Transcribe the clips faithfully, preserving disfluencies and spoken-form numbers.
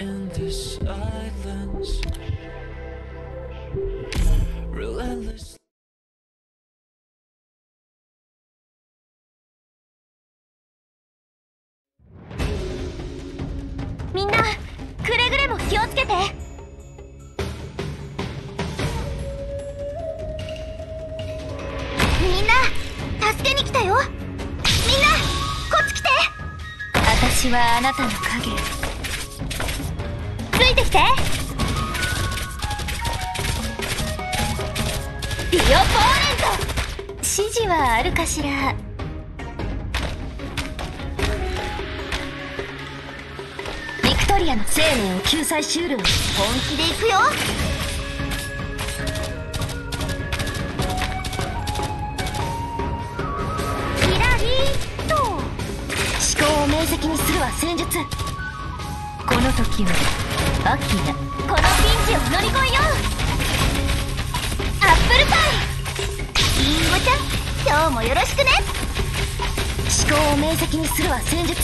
in this silence, relentless. みんなくれぐれも気をつけて。みんな助けに来たよ。みんなこっち来て。私はあなたの影。ついてきて。ビオポーレント、指示はあるかしら。ビクトリアの生命を救済シュール。本気で行くよ。キラリーと思考を明晰にするは戦術。この時はアキラ。このピンチを乗り越えよう。アップルパイ。リンゴちゃん、今日もよろしくね。思考を明晰にするは戦術。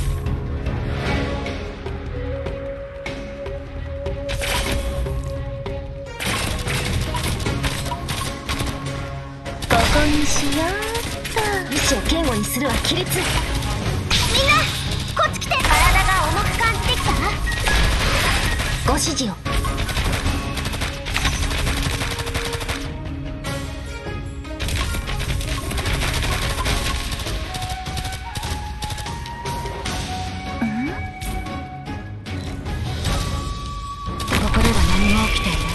ここにしようっと。意志を堅固にするは規律。みんなこっち来て。体が重く感じてきた。ご指示を。ここでは何も起きていない。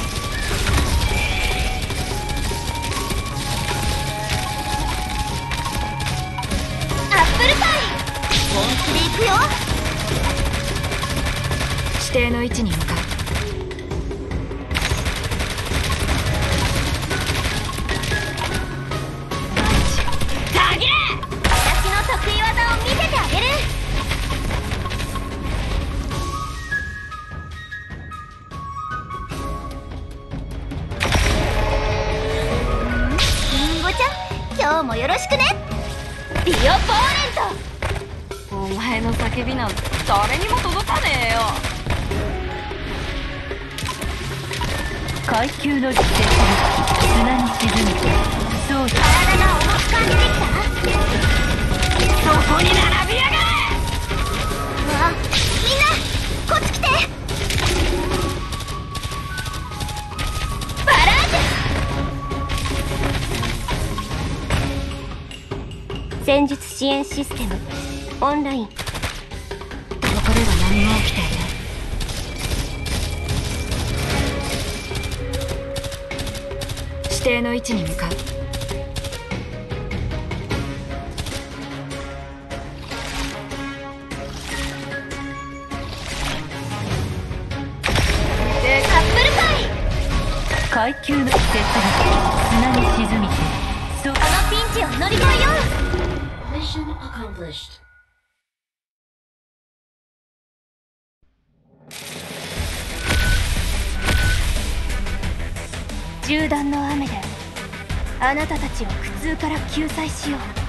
本気で行くよ。指定の位置に向かう。タゲ！私の得意技を見せてあげる。リンゴちゃん、今日もよろしくね。ビオポーレント。お前の叫びなんて誰にも届かねえよ。階級の実績が砂に沈む。そうだ。体が重く感じてきた。そこに並びやがれ。わあ、みんなこっち来て。バラージュ。戦術支援システムオンライン。ここでは何も起きていない。指定の位置に向かう。でカップルパイ。階級の施設が砂に沈みて、そこのピンチを乗り越えよう。Mission accomplished. 銃弾の雨であなたたちを苦痛から救済しよう。